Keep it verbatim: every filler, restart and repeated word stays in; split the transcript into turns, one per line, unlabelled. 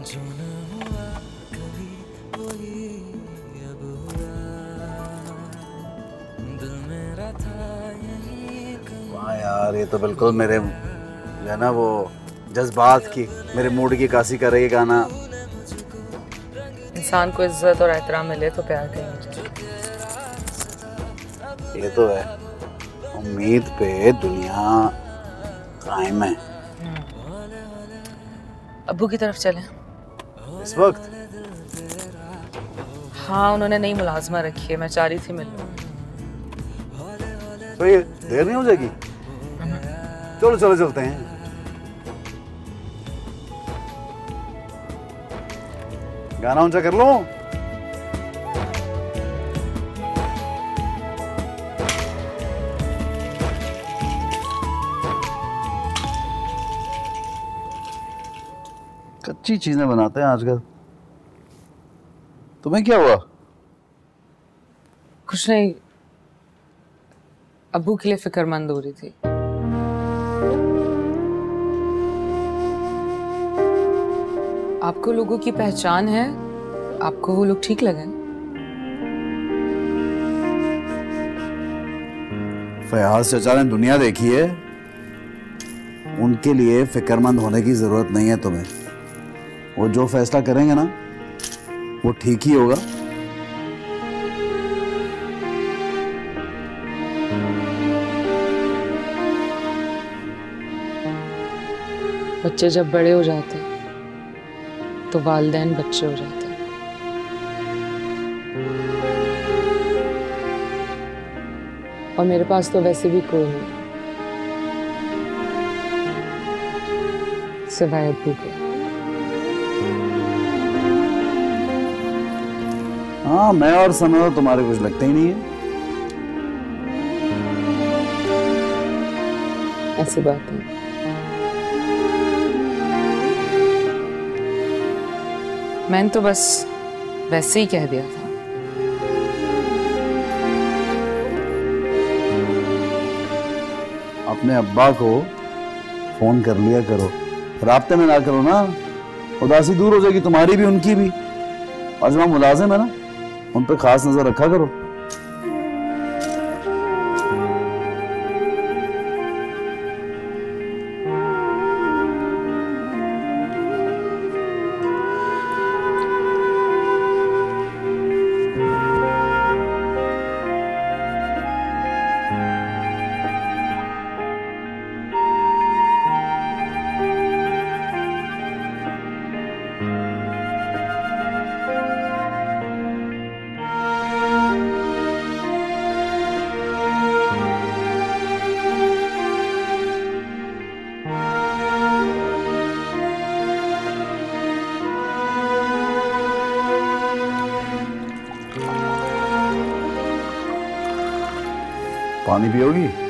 जो न हुआ कभी वही अब हुआ, दिल मेरा था यही कहीं।
वाह यार, ये तो बिल्कुल मेरे जो है ना वो जज्बात की, मेरे मूड की कासी कर रही है गाना।
इंसान को इज्जत और एहतराम मिले तो प्यार कहीं हो जाए।
ये तो है, उम्मीद पे दुनिया कायम है।
अब्बू की तरफ चलें?
इस वक्त?
हाँ, उन्होंने नई मुलाजमा रखी है, मैं चाह रही थी मिलूं।
तो ये देर नहीं हो जाएगी? चलो चलो चलते हैं। गाना ऊंचा कर लो। कच्ची चीजें बनाते हैं आजकल। तुम्हें क्या हुआ?
कुछ नहीं, अब्बू के लिए फिक्रमंद हो रही थी। आपको लोगों की पहचान है, आपको वो लोग ठीक लगे?
फयाज चचा ने दुनिया देखी है, उनके लिए फिक्रमंद होने की जरूरत नहीं है तुम्हें। वो जो फैसला करेंगे ना वो ठीक ही होगा।
बच्चे जब बड़े हो जाते हैं तो वालिदैन बच्चे हो जाते हैं। और मेरे पास तो वैसे भी कोई नहीं सिवाय अब्बू के।
हाँ, मैं और सना तुम्हारे कुछ लगते ही नहीं है।
ऐसी बात है। मैंने तो बस वैसे ही कह दिया था।
अपने अब्बा को फोन कर लिया करो, राब्ते में ना करो ना, उदासी दूर हो जाएगी तुम्हारी भी उनकी भी। और जब मुलाजिम है ना, उन पर खास नजर रखा करो। पानी पियोगी?